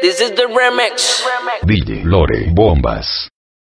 This is the remix. DJ Lore Bombas.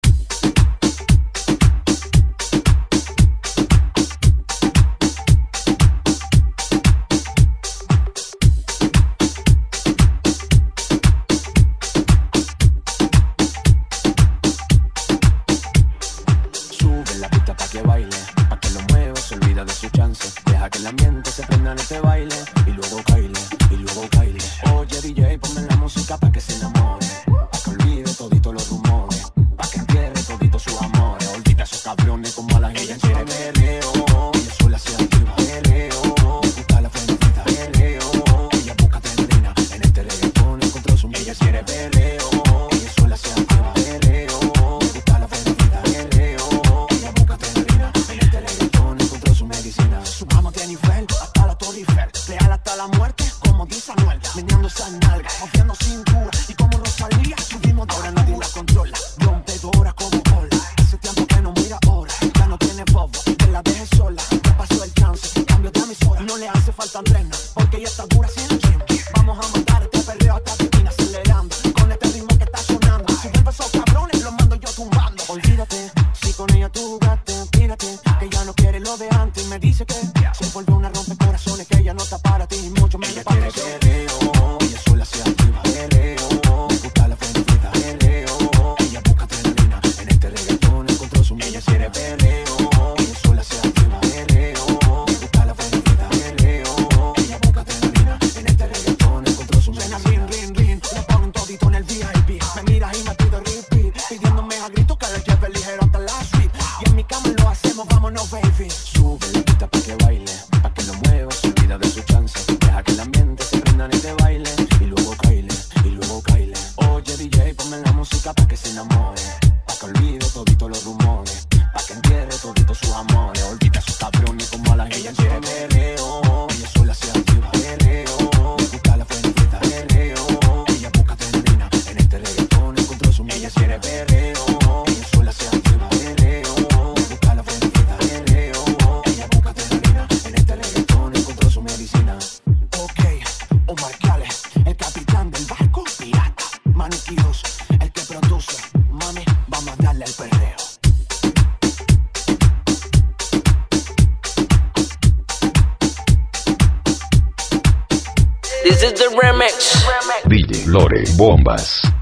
Sube la pista pa' que baile, pa' que lo mueva, se olvida de su chance. Deja que el ambiente se prenda en este baile y luego caile, y luego caile. Oye DJ, ponme la música pa' que se enamore, pa' que olvide todito los rumores, pa' que entierre todito sus amores. Olvida a esos cabrones como a la gente quiere perreo, ella sola se activa, perreo, le gusta la fuentita, perreo, ella busca adrenalina, en este reggaetón encontró su ella quiere perreo, ella sola se activa, perreo, le gusta la fuentita, perreo, ella busca adrenalina, en este reggaetón encontró su medicina. Subamos de nivel hasta la Torre Eiffel, real hasta la muerte, como dice Anuel, meneando esa nalga, moviendo cintura, y como Rosalía, subimos de ahora nadie la controla, rompedora como ola, hace tiempo que no mira ahora, ya no tiene bobo, que la deje sola, ya pasó el chance, cambio de emisora, no le hace falta entrenar, porque ella está dura sin gym, vamos a mandar este perreo hasta Pekín acelerando, con este ritmo que está sonando, si vuelve esos cabrones, los mando yo tumbando, olvídate, si con ella tú jugaste, tírate, que ya no quiere lo de antes, y me dice que se vuelve una rompecorazones, que ella no está para ti, mucho menos para eso. Ella sola se activa, perreo, le gusta la fuentita, perreo, ella busca adrenalina, en este reggaetón encontró su ella quiere perreo, ella sola se activa, perreo, le gusta la fuentita, perreo, ella busca adrenalina, en este reggaetón encontró su suena ring, ring, ring, le ponen todito en el VIP, me mira y me pide repeat, pidiéndome a grito que le lleve ligero hasta la suite, y en mi cama lo hacemos, vámonos baby. Sube la pista pa' que baile, pa' que lo mueva, se olvida de su chance, deja que el ambiente se prenda en este baile, y luego caile, y luego caile. Oye DJ, ponme la música pa' que se enamore, pa' que olvide todito los rumores, pa' que entierre todito sus amores, olvida a sus cabrones como a la gente ella quiere perreo, ella sola se activa, perreo, le gusta la fuentita, perreo, ella busca adrenalina, en este reggaetón encontró su ella quiere perreo, ella sola se activa, perreo, le gusta la fuentita, perreo, ella busca adrenalina, en este reggaetón encontró su medicina. Ok, Omar Cales, el capitán del barco pirata, Maniquíos, el que produce, mami, vamos a darle el perreo. This is the remix. DJ Lore Bombas.